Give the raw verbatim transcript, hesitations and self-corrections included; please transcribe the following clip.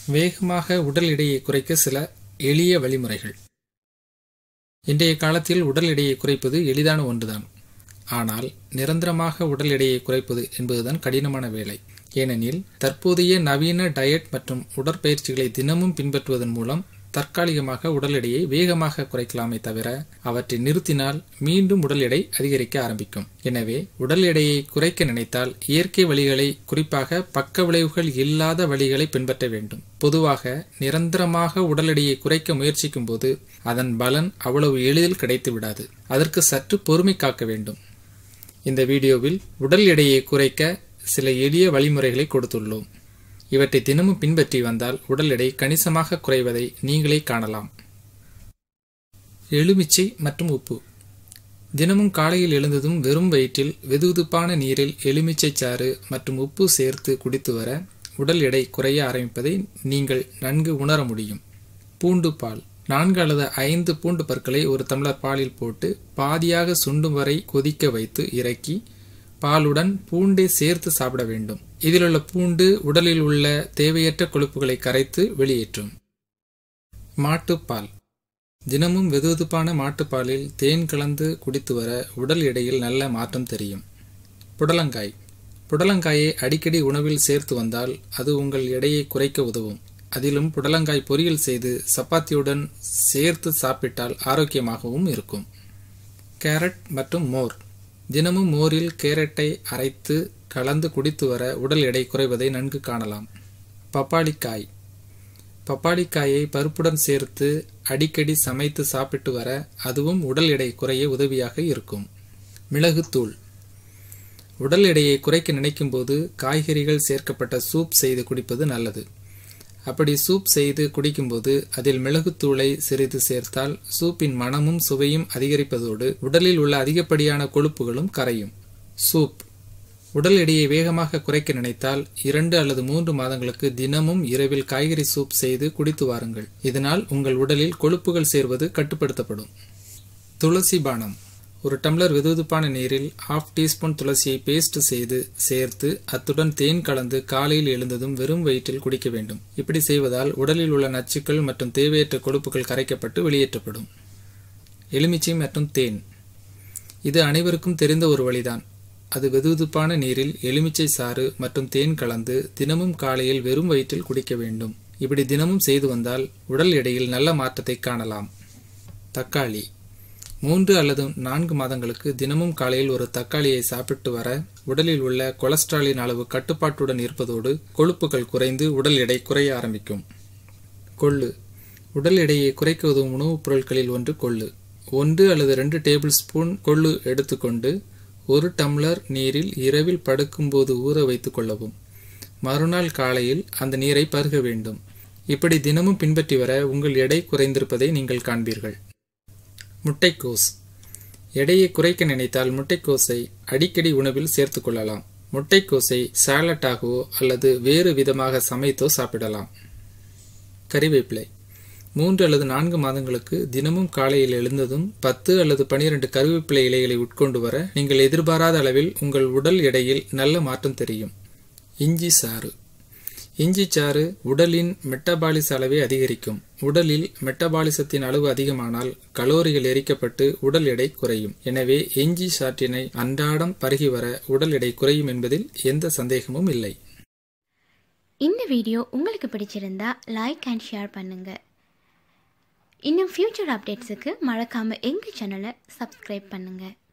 வேகமாக உடல் எடையை குறைக்க சில எளிய வழிமுறைகள். இன்றைய காலத்தில் உடல் எடையை குறைப்பது எளிதான ஒன்றுதான். ஆனால் நிரந்தரமாக உடல் எடையை குறைப்பது என்பதுதான் கடினமான வேலை. ஏனெனில் தற்போதைய நவீன டயட் மற்றும் உடற்பயிற்சிகளை தினமும் பின்பற்றுவதன் மூலம் தற்காலிகமாக உடல் எடையை வேகமாக குறைக்கலாமே தவிர அவற்றை நிறுத்தினால் மீண்டும் உடல் எடை அதிகரிக்க ஆரம்பிக்கும். எனவே உடல் எடையை குறைக்க நினைத்தால் இயற்கை வழிகளை, குறிப்பாக பக்க விளைவுகள் இல்லாத வழிகளை பின்பற்ற வேண்டும். பொதுவாக நிரந்தரமாக உடல் எடையை குறைக்க முயற்சிக்கும் போது அதன் பலன் அவ்வளவு எளிதில் கிடைத்து விடாது. அதற்கு சற்று பொறுமை காக்க வேண்டும். இந்த வீடியோவில் உடல் எடையை குறைக்க சில எளிய வழிமுறைகளை கொடுத்துள்ளோம். இவற்றை தினமும் பின்பற்றி வந்தால் உடல் எடை கணிசமாக குறைவதை நீங்களே காணலாம். எலுமிச்சை மற்றும் உப்பு. தினமும் காலையில் எழுந்ததும் வெறும் வயிற்றில் வெதுவெதுப்பான நீரில் எலுமிச்சை சாறு மற்றும் உப்பு சேர்த்து குடித்து வர உடல் எடை குறைய ஆரம்பிப்பதை நீங்கள் நன்கு உணர முடியும். பூண்டு பால். நான்கு அல்லது ஐந்து பூண்டு பற்களை ஒரு டம்ளர் பாலில் போட்டு பாதியாக சுண்டும் வரை கொதிக்க வைத்து இறக்கி பாலுடன் பூண்டை சேர்த்து சாப்பிட வேண்டும். இதிலுள்ள பூண்டு உடலில் உள்ள தேவையற்ற கொழுப்புகளை கரைத்து வெளியேற்றும். மாட்டுப்பால். தினமும் வெதுவெதுப்பான மாட்டுப்பாலில் தேன் கலந்து குடித்து வர உடல் எடையில் நல்ல மாற்றம் தெரியும். புடலங்காய். புடலங்காயை அடிக்கடி உணவில் சேர்த்து வந்தால் அது உங்கள் எடையை குறைக்க உதவும். அதிலும் புடலங்காய் பொரியல் செய்து சப்பாத்தியுடன் சேர்த்து சாப்பிட்டால் ஆரோக்கியமாகவும் இருக்கும். கேரட் மற்றும் மோர். தினமும் மோரில் கேரட்டை அரைத்து கலந்து குடித்து வர உடல் எடை குறைவதை நன்கு காணலாம். பப்பாளிக்காய். பப்பாளிக்காயை பருப்புடன் சேர்த்து அடிக்கடி சமைத்து சாப்பிட்டு வர அதுவும் உடல் எடை குறைய உதவியாக இருக்கும். மிளகுத்தூள். உடல் எடையை குறைக்க நினைக்கும் போது காய்கறிகள் சேர்க்கப்பட்ட சூப் செய்து குடிப்பது நல்லது. அப்படி சூப் செய்து குடிக்கும்போது அதில் மிளகுத்தூளை சிறிது சேர்த்தால் சூப்பின் மணமும் சுவையும் அதிகரிப்பதோடு உடலில் உள்ள அதிகப்படியான கொழுப்புகளும் கரையும். சூப். உடல் எடையை வேகமாக குறைக்க நினைத்தால் இரண்டு அல்லது மூன்று மாதங்களுக்கு தினமும் இரவில் காய்கறி சூப் செய்து குடித்து வாருங்கள். இதனால் உங்கள் உடலில் கொழுப்புகள் சேர்வது கட்டுப்படுத்தப்படும். துளசி பானம். ஒரு டம்ளர் வெதுவெதுப்பான நீரில் ஹாஃப் டீஸ்பூன் துளசியை பேஸ்ட் செய்து சேர்த்து அத்துடன் தேன் கலந்து காலையில் எழுந்ததும் வெறும் வயிற்றில் குடிக்க வேண்டும். இப்படி செய்வதால் உடலில் உள்ள நச்சுக்கள் மற்றும் தேவையற்ற கொழுப்புகள் கரைக்கப்பட்டு வெளியேற்றப்படும். எலுமிச்சை மற்றும் தேன். இது அனைவருக்கும் தெரிந்த ஒரு வழிதான். அது வெதுவெதுப்பான நீரில் எலுமிச்சை சாறு மற்றும் தேன் கலந்து தினமும் காலையில் வெறும் வயிற்றில் குடிக்க வேண்டும். இப்படி தினமும் செய்து வந்தால் உடல் எடையில் நல்ல மாற்றத்தை காணலாம். தக்காளி. மூன்று அல்லது நான்கு மாதங்களுக்கு தினமும் காலையில் ஒரு தக்காளியை சாப்பிட்டு வர உடலில் உள்ள கொலஸ்ட்ராலின் அளவு கட்டுப்பாட்டுடன் இருப்பதோடு கொழுப்புகள் குறைந்து உடல் எடை குறைய ஆரம்பிக்கும். கொள்ளு. உடல் எடையை குறைக்க உதவும் உணவுப் பொருட்களில் ஒன்று கொள்ளு. ஒன்று அல்லது ரெண்டு டேபிள் ஸ்பூன் கொள்ளு எடுத்துக்கொண்டு ஒரு டம்ளர் நீரில் இரவில் படுக்கும்போது ஊற வைத்துக் கொள்ளவும். மறுநாள் காலையில் அந்த நீரை பருக வேண்டும். இப்படி தினமும் பின்பற்றி வர உங்கள் எடை குறைந்திருப்பதை நீங்கள் காண்பீர்கள். முட்டைக்கோஸ். எடையை குறைக்க நினைத்தால் முட்டைக்கோஸை அடிக்கடி உணவில் சேர்த்து கொள்ளலாம். முட்டைக்கோஸை சாலட்டாகவோ அல்லது வேறு விதமாக சமைத்தோ சாப்பிடலாம். கறிவேப்பிலை. மூன்று அல்லது நான்கு மாதங்களுக்கு தினமும் காலையில் எழுந்ததும் பத்து அல்லது பனிரெண்டு கறிவேப்பிலை இலைகளை உட்கொண்டு வர நீங்கள் எதிர்பாராத அளவில் உங்கள் உடல் எடையில் நல்ல மாற்றம் தெரியும். இஞ்சி சாறு. இஞ்சி சாறு உடலின் மெட்டபாலிச அளவை அதிகரிக்கும். உடலில் மெட்டபாலிசத்தின் அளவு அதிகமானால் கலோரிகள் எரிக்கப்பட்டு உடல் எடை குறையும். எனவே இஞ்சி சாற்றினை அன்றாடம் பருகி வர உடல் எடை குறையும் என்பதில் எந்த சந்தேகமும் இல்லை. இந்த வீடியோ உங்களுக்கு பிடிச்சிருந்தா லைக் அண்ட் ஷேர் பண்ணுங்க. இன்னும் ஃபியூச்சர் அப்டேட்ஸுக்கு மறக்காம எங்க சேனலை சப்ஸ்கிரைப் பண்ணுங்க.